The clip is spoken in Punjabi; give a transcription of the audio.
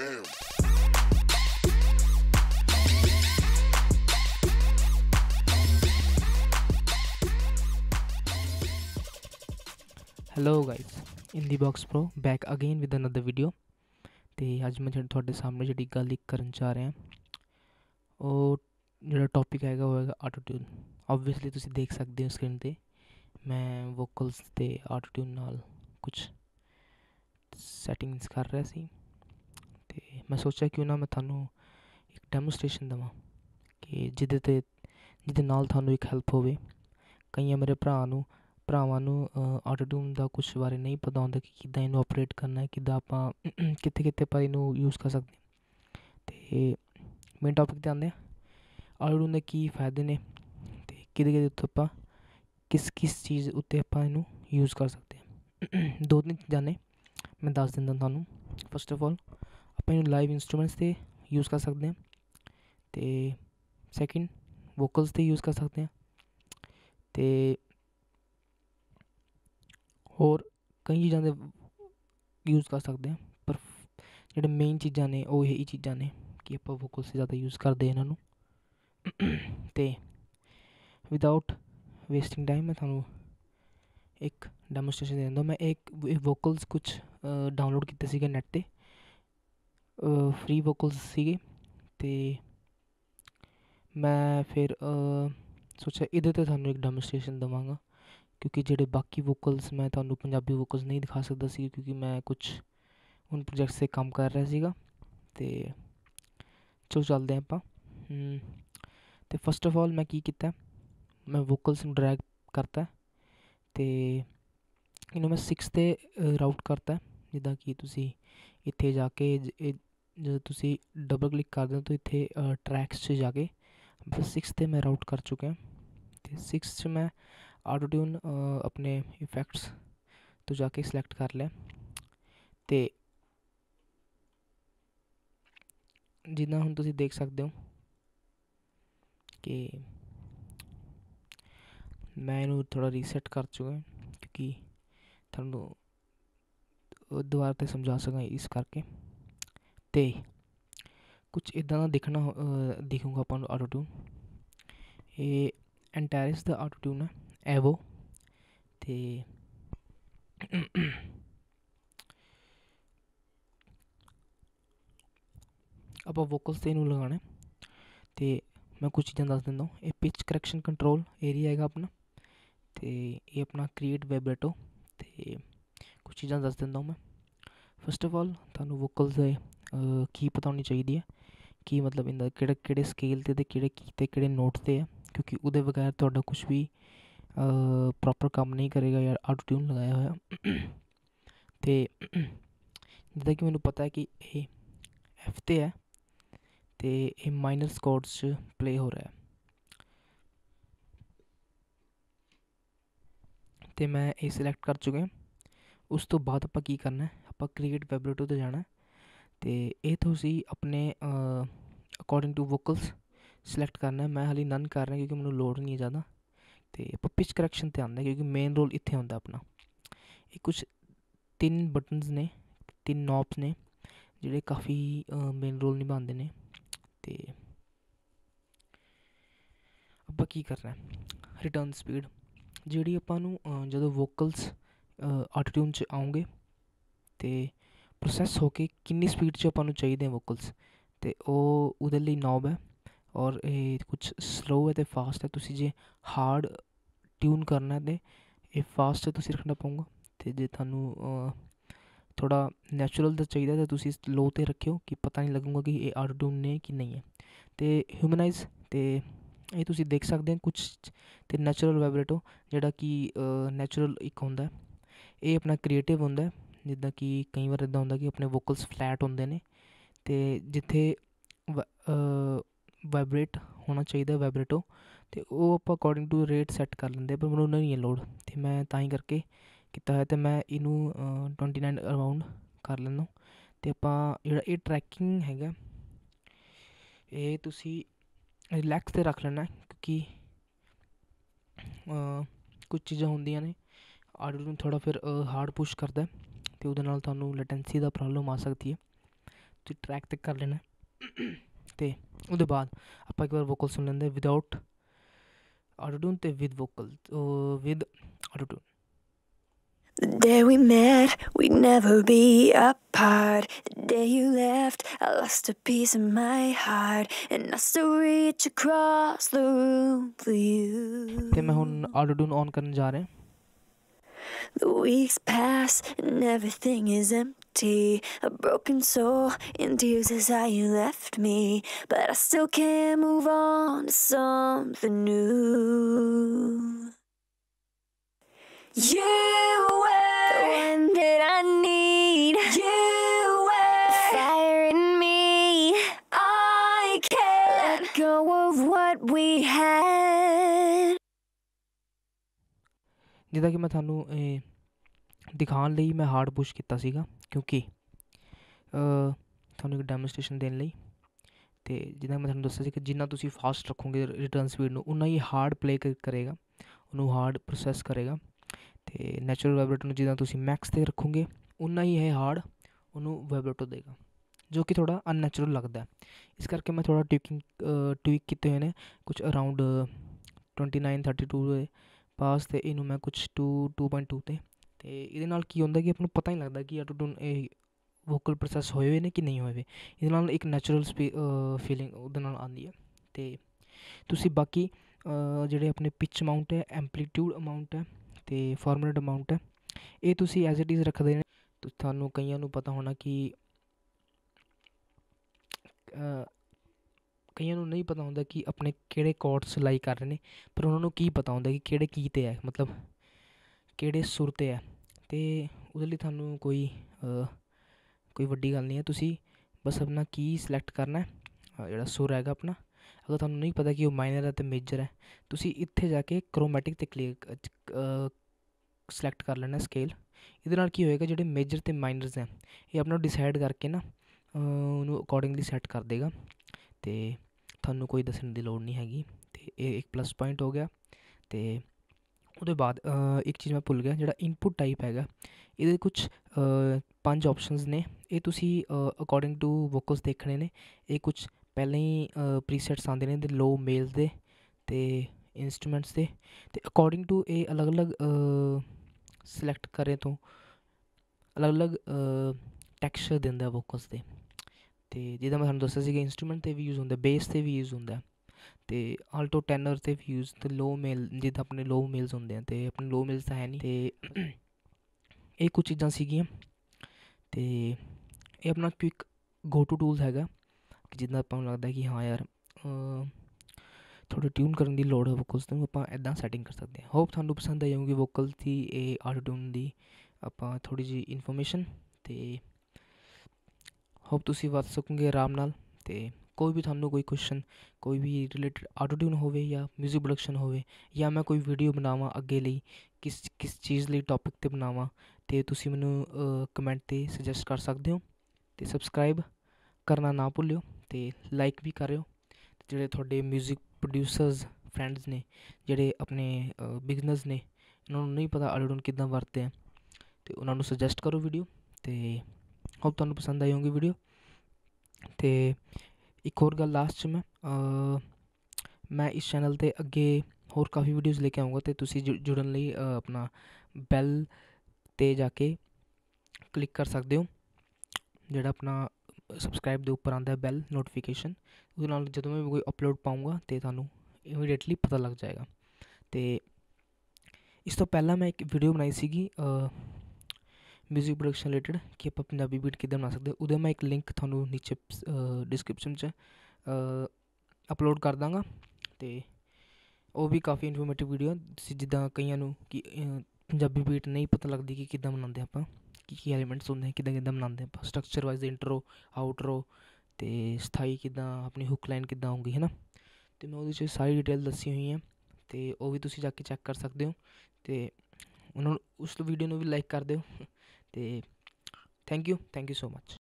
Damn. Hello guys, in the box pro back again with another video. ਅਤੇ ਅੱਜ ਮੈਂ ਤੁਹਾਡੇ ਸਾਹਮਣੇ ਜਿਹੜੀ ਗੱਲ ਕਰਨ ਜਾ ਰਿਹਾ, ਉਹ ਜਿਹੜਾ ਟੌਪਿਕ ਹੈਗਾ ਉਹ ਹੈਗਾ ਆਟੋਟਿਊਨ। ਓਬਵੀਅਸਲੀ ਤੁਸੀਂ ਦੇਖ ਸਕਦੇ ਹੋ ਸਕਰੀਨ 'ਤੇ ਮੈਂ ਵੋਕਲਸ ਅਤੇ ਆਟੋਟਿਊਨ ਨਾਲ ਕੁਛ ਸੈਟਿੰਗਸ ਕਰ ਰਿਹਾ ਸੀ, ਅਤੇ ਮੈਂ ਸੋਚਿਆ ਕਿਉਂ ਨਾ ਮੈਂ ਤੁਹਾਨੂੰ ਇੱਕ ਡੈਮੋਸਟ੍ਰੇਸ਼ਨ ਦੇਵਾਂ ਕਿ ਜਿਹਦੇ ਨਾਲ ਤੁਹਾਨੂੰ ਇੱਕ ਹੈਲਪ ਹੋਵੇ। ਕਈਆਂ ਮੇਰੇ ਭਰਾਵਾਂ ਨੂੰ ਆਟੋਟਿਊਨ ਦਾ ਕੁਛ ਬਾਰੇ ਨਹੀਂ ਪਤਾ ਹੁੰਦਾ ਕਿ ਕਿੱਦਾਂ ਇਹਨੂੰ ਆਪਰੇਟ ਕਰਨਾ ਹੈ, ਕਿੱਦਾਂ ਆਪਾਂ ਕਿੱਥੇ ਆਪਾਂ ਇਹਨੂੰ ਯੂਜ਼ ਕਰ ਸਕਦੇ ਹਾਂ। ਅਤੇ ਮੇਨ ਟੋਪਿਕ 'ਤੇ ਆਉਂਦੇ ਹਾਂ, ਆਟੋਟਿਊਨ ਦੇ ਕੀ ਫਾਇਦੇ ਨੇ ਅਤੇ ਕਿਹਦੇ ਉੱਤੇ ਆਪਾਂ ਕਿਸ ਚੀਜ਼ ਉੱਤੇ ਆਪਾਂ ਇਹਨੂੰ ਯੂਜ਼ ਕਰ ਸਕਦੇ ਹਾਂ। ਦੋ ਤਿੰਨ ਚੀਜ਼ਾਂ ਨੇ, ਮੈਂ ਦੱਸ ਦਿੰਦਾ ਤੁਹਾਨੂੰ। ਫਸਟ ਆਫ ਆਲ ਆਪਾਂ ਇਹਨੂੰ ਲਾਈਵ ਇੰਸਟਰੂਮੈਂਟਸ 'ਤੇ ਯੂਜ਼ ਕਰ ਸਕਦੇ ਹਾਂ, ਅਤੇ ਸੈਕਿੰਡ ਵੋਕਲਸ 'ਤੇ ਯੂਜ਼ ਕਰ ਸਕਦੇ ਹਾਂ, ਅਤੇ ਹੋਰ ਕਈ ਚੀਜ਼ਾਂ ਦੇ ਯੂਜ਼ ਕਰ ਸਕਦੇ ਹਾਂ। ਪਰ ਜਿਹੜੇ ਮੇਨ ਚੀਜ਼ਾਂ ਨੇ ਉਹ ਇਹੀ ਚੀਜ਼ਾਂ ਨੇ ਕਿ ਆਪਾਂ ਵੋਕਲਸ 'ਤੇ ਜ਼ਿਆਦਾ ਯੂਜ਼ ਕਰਦੇ ਇਹਨਾਂ ਨੂੰ। ਅਤੇ ਵਿਦਆਊਟ ਵੇਸਟਿੰਗ ਟਾਈਮ ਮੈਂ ਤੁਹਾਨੂੰ ਇੱਕ ਡੈਮੋਸਟ੍ਰੇਸ਼ਨ ਦੇ ਦਿੰਦਾ। ਮੈਂ ਇਹ ਵੋਕਲਸ ਕੁਛ ਡਾਊਨਲੋਡ ਕੀਤੇ ਸੀਗੇ ਨੈੱਟ 'ਤੇ, ਫ੍ਰੀ ਵੋਕਲਸ ਸੀਗੇ, ਅਤੇ ਮੈਂ ਫਿਰ ਸੋਚਿਆ ਇਹਦੇ 'ਤੇ ਤੁਹਾਨੂੰ ਇੱਕ ਡੈਮੋਸਟ੍ਰੇਸ਼ਨ ਦੇਵਾਂਗਾ, ਕਿਉਂਕਿ ਜਿਹੜੇ ਬਾਕੀ ਵੋਕਲਸ ਮੈਂ ਤੁਹਾਨੂੰ ਪੰਜਾਬੀ ਵੋਕਲਸ ਨਹੀਂ ਦਿਖਾ ਸਕਦਾ ਸੀ, ਕਿਉਂਕਿ ਮੈਂ ਕੁਛ ਹੁਣ ਪ੍ਰੋਜੈਕਟਸ 'ਤੇ ਕੰਮ ਕਰ ਰਿਹਾ ਸੀਗਾ। ਅਤੇ ਚਲੋ ਚੱਲਦੇ ਆਪਾਂ। ਅਤੇ ਫਸਟ ਆਫ ਆਲ ਮੈਂ ਕੀ ਕੀਤਾ, ਮੈਂ ਵੋਕਲਸ ਨੂੰ ਡਰੈਗ ਕਰਤਾ ਅਤੇ ਇਹਨੂੰ ਮੈਂ 6 'ਤੇ ਰਾਊਟ ਕਰਤਾ। ਜਿੱਦਾਂ ਕਿ ਤੁਸੀਂ ਇੱਥੇ ਜਾ ਕੇ ਜਦੋਂ ਤੁਸੀਂ ਡਬਲ ਕਲਿੱਕ ਕਰਦੇ ਹੋ ਤਾਂ ਇੱਥੇ ਟਰੈਕਸ 'ਚ ਜਾ ਕੇ 6 'ਤੇ ਮੈਂ ਰਾਊਟ ਕਰ ਚੁੱਕਿਆ। ਅਤੇ 6 'ਚ ਮੈਂ ਆਟੋਟਿਊਨ ਆਪਣੇ ਇਫੈਕਟਸ ਤੋਂ ਜਾ ਕੇ ਸਿਲੈਕਟ ਕਰ ਲਿਆ। ਅਤੇ ਜਿੱਦਾਂ ਹੁਣ ਤੁਸੀਂ ਦੇਖ ਸਕਦੇ ਹੋ ਕਿ ਮੈਂ ਇਹਨੂੰ ਥੋੜ੍ਹਾ ਰੀਸੈਟ ਕਰ ਚੁੱਕਾ, ਕਿਉਂਕਿ ਤੁਹਾਨੂੰ ਦੁਬਾਰਾ 'ਤੇ ਸਮਝਾ ਸਕਾਂ ਇਸ ਕਰਕੇ। ਅਤੇ ਕੁਛ ਇੱਦਾਂ ਦਾ ਦਿਖੂਗਾ ਆਪਾਂ ਨੂੰ ਆਟੋਟਿਊਨ। ਇਹ ਐਂਟੈਰਿਸ ਦਾ ਆਟੋਟਿਊਨ ਹੈ, ਐਵੋ। ਅਤੇ ਆਪਾਂ ਵੋਕਲਸ 'ਤੇ ਇਹਨੂੰ ਲਗਾਉਣਾ, ਅਤੇ ਮੈਂ ਕੁਛ ਚੀਜ਼ਾਂ ਦੱਸ ਦਿੰਦਾ। ਇਹ ਪਿਚ ਕਰੈਕਸ਼ਨ ਕੰਟਰੋਲ ਏਰੀਆ ਹੈਗਾ ਆਪਣਾ, ਅਤੇ ਇਹ ਆਪਣਾ ਕ੍ਰੀਏਟ ਵਾਈਬ੍ਰੇਟੋ, ਅਤੇ ਕੁਛ ਚੀਜ਼ਾਂ ਦੱਸ ਦਿੰਦਾ ਮੈਂ। ਫਸਟ ਆਫ ਆਲ ਤੁਹਾਨੂੰ ਵੋਕਲਸ ਦੇ ਕੀ ਪਤਾ ਹੋਣੀ ਚਾਹੀਦੀ ਹੈ, ਕੀ ਮਤਲਬ ਇਹਦਾ ਕਿਹੜੇ ਸਕੇਲ 'ਤੇ ਅਤੇ ਕਿਹੜੇ ਨੋਟ 'ਤੇ ਹੈ, ਕਿਉਂਕਿ ਉਹਦੇ ਬਗੈਰ ਤੁਹਾਡਾ ਕੁਛ ਵੀ ਪ੍ਰੋਪਰ ਕੰਮ ਨਹੀਂ ਕਰੇਗਾ ਯਾਰ ਆਟੋਟਿਊਨ ਲਗਾਇਆ ਹੋਇਆ। ਅਤੇ ਜਿੱਦਾਂ ਕਿ ਮੈਨੂੰ ਪਤਾ ਹੈ ਕਿ ਇਹ ਐਫ 'ਤੇ ਹੈ ਅਤੇ ਇਹ ਮਾਈਨਰ ਕੋਰਡਸ 'ਚ ਪਲੇ ਹੋ ਰਿਹਾ, ਅਤੇ ਮੈਂ ਇਹ ਸਿਲੈਕਟ ਕਰ ਚੁੱਕਿਆ। ਉਸ ਤੋਂ ਬਾਅਦ ਆਪਾਂ ਕੀ ਕਰਨਾ, ਆਪਾਂ ਕ੍ਰੀਏਟ ਵਾਈਬ੍ਰੇਟੋ 'ਤੇ ਜਾਣਾ, ਅਤੇ ਇਹ ਤੁਸੀਂ ਆਪਣੇ ਅਕੋਰਡਿੰਗ ਟੂ ਵੋਕਲਸ ਸਿਲੈਕਟ ਕਰਨਾ। ਮੈਂ ਹਾਲੇ ਨਨ ਕਰ ਰਿਹਾ ਕਿਉਂਕਿ ਮੈਨੂੰ ਲੋੜ ਨਹੀਂ ਹੈ ਜ਼ਿਆਦਾ। ਅਤੇ ਆਪਾਂ ਪਿਚ ਕਰੈਕਸ਼ਨ 'ਤੇ ਆਉਂਦਾ, ਕਿਉਂਕਿ ਮੇਨ ਰੋਲ ਇੱਥੇ ਆਉਂਦਾ ਆਪਣਾ। ਇਹ ਕੁਛ 3 ਬਟਨਸ ਨੇ, 3 ਨੋਬਸ ਨੇ ਜਿਹੜੇ ਕਾਫੀ ਮੇਨ ਰੋਲ ਨਿਭਾਉਂਦੇ ਨੇ। ਅਤੇ ਆਪਾਂ ਕੀ ਕਰਨਾ, ਰਿਟਰਨ ਸਪੀਡ ਜਿਹੜੀ ਆਪਾਂ ਨੂੰ ਜਦੋਂ ਵੋਕਲਸ ਆਟੋਟਿਊਨ 'ਚ ਆਉਂਗੇ ਅਤੇ ਪ੍ਰੋਸੈਸ ਹੋ ਕੇ ਕਿੰਨੀ ਸਪੀਡ 'ਚ ਆਪਾਂ ਨੂੰ ਚਾਹੀਦੇ ਵੋਕਲਸ, ਅਤੇ ਉਹਦੇ ਲਈ ਨੋਬ ਹੈ। ਔਰ ਇਹ ਕੁਛ ਸਲੋਅ ਹੈ ਅਤੇ ਫਾਸਟ ਹੈ। ਤੁਸੀਂ ਜੇ ਹਾਰਡ ਟਿਊਨ ਕਰਨਾ ਅਤੇ ਇਹ ਫਾਸਟ ਤੁਸੀਂ ਰੱਖਣਾ ਪਊਗਾ, ਅਤੇ ਜੇ ਤੁਹਾਨੂੰ ਥੋੜ੍ਹਾ ਨੈਚੁਰਲ ਦਾ ਚਾਹੀਦਾ ਤਾਂ ਤੁਸੀਂ ਲੋਅ 'ਤੇ ਰੱਖਿਓ ਕਿ ਪਤਾ ਨਹੀਂ ਲੱਗੂਗਾ ਕਿ ਇਹ ਆਟੋਟਿਊਨ ਨੇ ਕਿ ਨਹੀਂ ਹੈ। ਅਤੇ ਹਿਊਮਨਾਈਜ਼, ਅਤੇ ਇਹ ਤੁਸੀਂ ਦੇਖ ਸਕਦੇ ਹੋ ਕੁਛ, ਅਤੇ ਨੈਚੁਰਲ ਵਾਈਬ੍ਰੇਟੋ ਜਿਹੜਾ ਕਿ ਨੈਚੁਰਲ ਇੱਕ ਹੁੰਦਾ, ਇਹ ਆਪਣਾ ਕ੍ਰੀਏਟਿਵ ਹੁੰਦਾ। ਜਿੱਦਾਂ ਕਿ ਕਈ ਵਾਰ ਇੱਦਾਂ ਹੁੰਦਾ ਕਿ ਆਪਣੇ ਵੋਕਲਸ ਫਲੈਟ ਹੁੰਦੇ ਨੇ, ਅਤੇ ਜਿੱਥੇ ਵਾਈਬ੍ਰੇਟ ਹੋਣਾ ਚਾਹੀਦਾ ਵਾਈਬ੍ਰੇਟੋ, ਅਤੇ ਉਹ ਆਪਾਂ ਅਕੋਰਡਿੰਗ ਟੂ ਰੇਟ ਸੈੱਟ ਕਰ ਲੈਂਦੇ, ਪਰ ਮੈਨੂੰ ਨਹੀਂ ਹੈ ਲੋੜ, ਅਤੇ ਮੈਂ ਤਾਂ ਹੀ ਕਰਕੇ ਕੀਤਾ ਹੈ। ਅਤੇ ਮੈਂ ਇਹਨੂੰ 29 ਅਰਾਊਂਡ ਕਰ ਲੈਂਦਾ। ਅਤੇ ਆਪਾਂ ਜਿਹੜਾ ਇਹ ਟਰੈਕਿੰਗ ਹੈਗਾ, ਇਹ ਤੁਸੀਂ ਰਿਲੈਕਸ 'ਤੇ ਰੱਖ ਲੈਣਾ, ਕਿਉਂਕਿ ਕੁਛ ਚੀਜ਼ਾਂ ਹੁੰਦੀਆਂ ਨੇ ਆਟੋਟਿਊਨ ਥੋੜ੍ਹਾ ਫਿਰ ਹਾਰਡ ਪੁਸ਼ ਕਰਦਾ, ਅਤੇ ਉਹਦੇ ਨਾਲ ਤੁਹਾਨੂੰ ਲੈਟੈਂਸੀ ਦਾ ਪ੍ਰੋਬਲਮ ਆ ਸਕਦੀ ਹੈ। ਤੁਸੀਂ ਟਰੈਕ 'ਤੇ ਕਰ ਲੈਣਾ ਅਤੇ ਉਹਦੇ ਬਾਅਦ ਆਪਾਂ ਇੱਕ ਵਾਰ ਵੋਕਲ ਸੁਣ ਲੈਂਦੇ ਵਿਦਆਊਟ ਆਟੋਟਿਊਨ ਅਤੇ with vocal with autotune. The day we met, we'd never be apart. The day you left, I lost a piece of my heart, and I still reach across the room for you. ਅਤੇ ਮੈਂ ਹੁਣ ਆਟੋਟਿਊਨ ਔਨ ਕਰਨ ਜਾ ਰਿਹਾ। The weeks pass and everything is empty. A broken soul in tears is how you left me, but I still can't move on to something new. You were the one that I need. You were the fire in me. I can't let go of what we had. ਜਿੱਦਾਂ ਕਿ ਮੈਂ ਤੁਹਾਨੂੰ ਦਿਖਾਉਣ ਲਈ ਮੈਂ ਹਾਰਡ ਪੁਸ਼ ਕੀਤਾ ਸੀਗਾ, ਕਿਉਂਕਿ ਤੁਹਾਨੂੰ ਇੱਕ ਡੈਮੋਸਟ੍ਰੇਸ਼ਨ ਦੇਣ ਲਈ। ਅਤੇ ਜਿੱਦਾਂ ਮੈਂ ਤੁਹਾਨੂੰ ਦੱਸਿਆ ਸੀ ਕਿ ਜਿੰਨਾ ਤੁਸੀਂ ਫਾਸਟ ਰੱਖੋਗੇ ਰਿਟਰਨ ਸਪੀਡ ਨੂੰ, ਉਨਾ ਹੀ ਹਾਰਡ ਪਲੇ ਕਰੇਗਾ, ਉਹਨੂੰ ਹਾਰਡ ਪ੍ਰੋਸੈਸ ਕਰੇਗਾ। ਅਤੇ ਨੈਚੁਰਲ ਵਾਈਬਰੇਟਰ ਨੂੰ ਜਿੱਦਾਂ ਤੁਸੀਂ ਮੈਕਸ 'ਤੇ ਰੱਖੋਗੇ, ਉਨਾ ਹੀ ਇਹ ਹਾਰਡ ਉਹਨੂੰ ਵਾਈਬਰੇਟੋ ਦੇਗਾ, ਜੋ ਕਿ ਥੋੜ੍ਹਾ ਅਨਨੈਚੁਰਲ ਲੱਗਦਾ। ਇਸ ਕਰਕੇ ਮੈਂ ਥੋੜ੍ਹਾ ਟਵੀਕ ਕੀਤੇ ਹੋਏ ਨੇ, ਕੁਛ ਅਰਾਊਂਡ 29-32 ਦੇ ਪਾਸ, ਅਤੇ ਇਹਨੂੰ ਮੈਂ ਕੁਛ 2.2 'ਤੇ। ਅਤੇ ਇਹਦੇ ਨਾਲ ਕੀ ਹੁੰਦਾ ਕਿ ਆਪਾਂ ਨੂੰ ਪਤਾ ਨਹੀਂ ਲੱਗਦਾ ਕਿ ਆਟੋਟਿਊਨ ਇਹ ਵੋਕਲ ਪ੍ਰੋਸੈਸ ਹੋਏ ਹੋਏ ਨੇ ਕਿ ਨਹੀਂ ਹੋਏ ਹੋਏ। ਇਹਦੇ ਨਾਲ ਇੱਕ ਨੈਚੁਰਲ ਫੀਲਿੰਗ ਉਹਦੇ ਨਾਲ ਆਉਂਦੀ ਹੈ। ਅਤੇ ਤੁਸੀਂ ਬਾਕੀ ਜਿਹੜੇ ਆਪਣੇ ਪਿਚ ਅਮਾਊਂਟ ਹੈ, ਐਂਪਲੀਟਿਊਡ ਅਮਾਊਂਟ ਹੈ ਅਤੇ ਫਾਰਮੂਲੇਟ ਅਮਾਊਂਟ ਹੈ, ਇਹ ਤੁਸੀਂ ਐਜ਼ ਇਟ ਇਜ਼ ਰੱਖਦੇ ਨੇ। ਤੁਹਾਨੂੰ ਕਈਆਂ ਨੂੰ ਪਤਾ ਹੋਣਾ ਕਿ ਕਈਆਂ ਨੂੰ ਨਹੀਂ ਪਤਾ ਹੁੰਦਾ ਕਿ ਆਪਣੇ ਕਿਹੜੇ ਕੋਰਡਸ ਲਾਈ ਕਰ ਰਹੇ ਨੇ, ਪਰ ਉਹਨਾਂ ਨੂੰ ਕੀ ਪਤਾ ਹੁੰਦਾ ਕਿ ਕਿਹੜੇ ਕੀ 'ਤੇ ਹੈ, ਮਤਲਬ ਕਿਹੜੇ ਸੁਰ 'ਤੇ ਹੈ। ਅਤੇ ਉਹਦੇ ਲਈ ਤੁਹਾਨੂੰ ਕੋਈ ਵੱਡੀ ਗੱਲ ਨਹੀਂ ਹੈ। ਤੁਸੀਂ ਬਸ ਆਪਣਾ ਕੀ ਸਿਲੈਕਟ ਕਰਨਾ, ਜਿਹੜਾ ਸੁਰ ਹੈਗਾ ਆਪਣਾ। ਅਗਰ ਤੁਹਾਨੂੰ ਨਹੀਂ ਪਤਾ ਕਿ ਉਹ ਮਾਈਨਰ ਹੈ ਅਤੇ ਮੇਜਰ ਹੈ, ਤੁਸੀਂ ਇੱਥੇ ਜਾ ਕੇ ਕਰੋਮੈਟਿਕ 'ਤੇ ਸਿਲੈਕਟ ਕਰ ਲੈਣਾ ਸਕੇਲ। ਇਹਦੇ ਨਾਲ ਕੀ ਹੋਏਗਾ, ਜਿਹੜੇ ਮੇਜਰ ਅਤੇ ਮਾਈਨਰਸ ਹੈ ਇਹ ਆਪਣਾ ਡਿਸਾਈਡ ਕਰਕੇ ਨਾ ਉਹਨੂੰ ਅਕੋਰਡਿੰਗਲੀ ਸੈੱਟ ਕਰ ਦੇਗਾ, ਅਤੇ ਤੁਹਾਨੂੰ ਕੋਈ ਦੱਸਣ ਦੀ ਲੋੜ ਨਹੀਂ ਹੈਗੀ। ਅਤੇ ਇਹ ਇੱਕ ਪਲੱਸ ਪੁਆਇੰਟ ਹੋ ਗਿਆ। ਅਤੇ ਉਹਦੇ ਬਾਅਦ ਇੱਕ ਚੀਜ਼ ਮੈਂ ਭੁੱਲ ਗਿਆ, ਜਿਹੜਾ ਇਨਪੁਟ ਟਾਈਪ ਹੈਗਾ, ਇਹਦੇ ਕੁਛ 5 ਆਪਸ਼ਨਸ ਨੇ। ਇਹ ਤੁਸੀਂ ਅਕੋਰਡਿੰਗ ਟੂ ਵੋਕਲਸ ਦੇਖਣੇ ਨੇ। ਇਹ ਕੁਛ ਪਹਿਲਾਂ ਹੀ ਪ੍ਰੀਸੈਟਸ ਆਉਂਦੇ ਨੇ, ਅਤੇ ਲੋ ਮੇਲਸ ਦੇ ਅਤੇ ਇੰਸਟਰੂਮੈਂਟਸ ਦੇ, ਅਤੇ ਅਕੋਰਡਿੰਗ ਟੂ ਇਹ ਅਲੱਗ ਅਲੱਗ ਸਿਲੈਕਟ ਕਰੇ ਤੋਂ ਅਲੱਗ ਅਲੱਗ ਟੈਕਸਚਰ ਦਿੰਦਾ ਵੋਕਲਸ ਦੇ। ਅਤੇ ਜਿੱਦਾਂ ਮੈਂ ਤੁਹਾਨੂੰ ਦੱਸਿਆ ਸੀਗਾ, ਇੰਸਟਰੂਮੈਂਟ 'ਤੇ ਵੀ ਯੂਜ਼ ਹੁੰਦਾ, ਬੇਸ 'ਤੇ ਵੀ ਯੂਜ਼ ਹੁੰਦਾ, ਅਤੇ ਆਲਟੋ ਟੈਨਰ 'ਤੇ ਵੀ ਯੂਜ਼, ਅਤੇ ਲੋ ਮੇਲ ਜਿੱਦਾਂ ਆਪਣੇ ਲੋ ਮੇਲਸ ਹੁੰਦੇ ਆ, ਅਤੇ ਆਪਣੇ ਲੋ ਮੇਲਸ ਤਾਂ ਹੈ ਨਹੀਂ। ਅਤੇ ਇਹ ਕੁਛ ਚੀਜ਼ਾਂ ਸੀਗੀਆਂ। ਅਤੇ ਇਹ ਆਪਣਾ ਕੁਇਕ ਗੋ ਟੂ ਟੂਲਸ ਹੈਗਾ, ਕਿ ਜਿੱਦਾਂ ਆਪਾਂ ਨੂੰ ਲੱਗਦਾ ਕਿ ਹਾਂ ਯਾਰ ਥੋੜ੍ਹਾ ਟਿਊਨ ਕਰਨ ਦੀ ਲੋੜ ਹੈ ਵੋਕਲਸ ਨੂੰ, ਆਪਾਂ ਇੱਦਾਂ ਸੈਟਿੰਗ ਕਰ ਸਕਦੇ ਹਾਂ। ਹੋਪ ਤੁਹਾਨੂੰ ਪਸੰਦ ਆਈ ਹੋਊਗੀ ਵੋਕਲ ਦੀ ਇਹ ਆਟੋਟਿਊਨ ਦੀ ਆਪਾਂ ਥੋੜ੍ਹੀ ਜਿਹੀ ਇਨਫੋਰਮੇਸ਼ਨ, ਅਤੇ ਹੋਪ ਤੁਸੀਂ ਵਰਤ ਸਕੋਗੇ ਆਰਾਮ ਨਾਲ। ਅਤੇ ਕੋਈ ਵੀ ਤੁਹਾਨੂੰ ਕੋਈ ਕੁਐਸਚਨ, ਕੋਈ ਵੀ ਰਿਲੇਟਡ ਆਟੋਟਿਊਨ ਹੋਵੇ ਜਾਂ ਮਿਊਜ਼ਿਕ ਪ੍ਰੋਡਕਸ਼ਨ ਹੋਵੇ, ਜਾਂ ਮੈਂ ਕੋਈ ਵੀਡੀਓ ਬਣਾਵਾਂ ਅੱਗੇ ਲਈ ਕਿਸ ਚੀਜ਼ ਲਈ ਟੋਪਿਕ 'ਤੇ ਬਣਾਵਾਂ, ਅਤੇ ਤੁਸੀਂ ਮੈਨੂੰ ਕਮੈਂਟ 'ਤੇ ਸੁਜੈਸਟ ਕਰ ਸਕਦੇ ਹੋ। ਅਤੇ ਸਬਸਕ੍ਰਾਈਬ ਕਰਨਾ ਨਾ ਭੁੱਲਿਓ, ਅਤੇ ਲਾਈਕ ਵੀ ਕਰਿਓ। ਜਿਹੜੇ ਤੁਹਾਡੇ ਮਿਊਜ਼ਿਕ ਪ੍ਰੋਡਿਊਸਰਸ ਫਰੈਂਡਸ ਨੇ, ਜਿਹੜੇ ਆਪਣੇ ਬਿਗਨਰਸ ਨੇ, ਉਹਨਾਂ ਨੂੰ ਨਹੀਂ ਪਤਾ ਆਟੋਟਿਊਨ ਕਿੱਦਾਂ ਵਰਤਦੇ ਆ, ਅਤੇ ਉਹਨਾਂ ਨੂੰ ਸੁਜੈਸਟ ਕਰੋ ਵੀਡੀਓ। ਅਤੇ ਹੋਪ ਤੁਹਾਨੂੰ ਪਸੰਦ ਆਈ ਹੋਊਗੀ ਵੀਡੀਓ। ਅਤੇ ਇੱਕ ਹੋਰ ਗੱਲ ਲਾਸਟ 'ਚ ਮੈਂ ਇਸ ਚੈਨਲ 'ਤੇ ਅੱਗੇ ਹੋਰ ਕਾਫੀ ਵੀਡੀਓਜ਼ ਲੈ ਕੇ ਆਊਂਗਾ, ਅਤੇ ਤੁਸੀਂ ਜੁੜਨ ਲਈ ਆਪਣਾ ਬੈਲ 'ਤੇ ਜਾ ਕੇ ਕਲਿੱਕ ਕਰ ਸਕਦੇ ਹੋ, ਜਿਹੜਾ ਆਪਣਾ ਸਬਸਕ੍ਰਾਈਬ ਦੇ ਉੱਪਰ ਆਉਂਦਾ ਬੈਲ ਨੋਟੀਫਿਕੇਸ਼ਨ। ਉਹਦੇ ਨਾਲ ਜਦੋਂ ਮੈਂ ਕੋਈ ਅਪਲੋਡ ਪਾਊਂਗਾ ਅਤੇ ਤੁਹਾਨੂੰ ਇਮੀਡੀਏਟਲੀ ਪਤਾ ਲੱਗ ਜਾਏਗਾ। ਅਤੇ ਇਸ ਤੋਂ ਪਹਿਲਾਂ ਮੈਂ ਇੱਕ ਵੀਡੀਓ ਬਣਾਈ ਸੀਗੀ ਮਿਊਜ਼ਿਕ ਪ੍ਰੋਡਕਸ਼ਨ ਰਿਲੇਟਡ, ਕਿ ਆਪਾਂ ਪੰਜਾਬੀ ਬੀਟ ਕਿੱਦਾਂ ਬਣਾ ਸਕਦੇ। ਉਹਦਾ ਮੈਂ ਇੱਕ ਲਿੰਕ ਤੁਹਾਨੂੰ ਨੀਚੇ ਡਿਸਕ੍ਰਿਪਸ਼ਨ 'ਚ ਅਪਲੋਡ ਕਰ ਦਾਂਗਾ, ਅਤੇ ਉਹ ਵੀ ਕਾਫੀ ਇਨਫੋਰਮੇਟਿਵ ਵੀਡੀਓ। ਜਿੱਦਾਂ ਕਈਆਂ ਨੂੰ ਕਿ ਪੰਜਾਬੀ ਬੀਟ ਨਹੀਂ ਪਤਾ ਲੱਗਦੀ ਕਿ ਕਿੱਦਾਂ ਬਣਾਉਂਦੇ ਆਪਾਂ, ਕੀ ਐਲੀਮੈਂਟਸ ਹੁੰਦੇ, ਕਿੱਦਾਂ ਬਣਾਉਂਦੇ ਆਪਾਂ, ਸਟਰਕਚਰ ਵਾਈਜ਼ ਇੰਟਰੋ ਆਊਟਰੋ, ਅਤੇ ਸਥਾਈ ਕਿੱਦਾਂ, ਆਪਣੀ ਹੁੱਕ ਲਾਈਨ ਕਿੱਦਾਂ ਹੋਊਗੀ, ਹੈ ਨਾ। ਅਤੇ ਮੈਂ ਉਹਦੇ 'ਚ ਸਾਰੀ ਡਿਟੇਲ ਦੱਸੀ ਹੋਈ ਹੈ, ਅਤੇ ਉਹ ਵੀ ਤੁਸੀਂ ਜਾ ਕੇ ਚੈੱਕ ਕਰ ਸਕਦੇ ਹੋ। ਅਤੇ ਉਹਨਾਂ ਨੂੰ ਉਸ ਵੀਡੀਓ ਨੂੰ ਵੀ ਲਾਈਕ ਕਰ ਦਿਓ। ਅਤੇ ਥੈਂਕ ਯੂ ਸੋ ਮੱਚ।